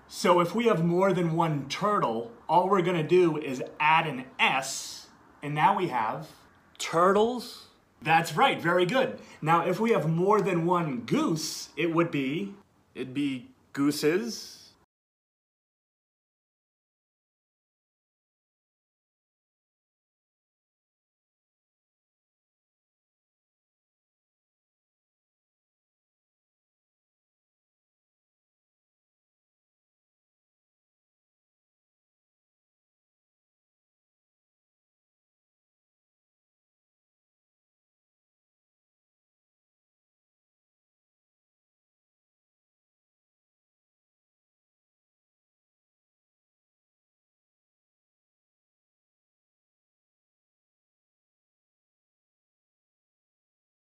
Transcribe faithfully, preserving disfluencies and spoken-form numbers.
So if we have more than one turtle, all we're gonna do is add an S, and now we have... Turtles? That's right, very good. Now if we have more than one goose, it would be... It'd be gooses.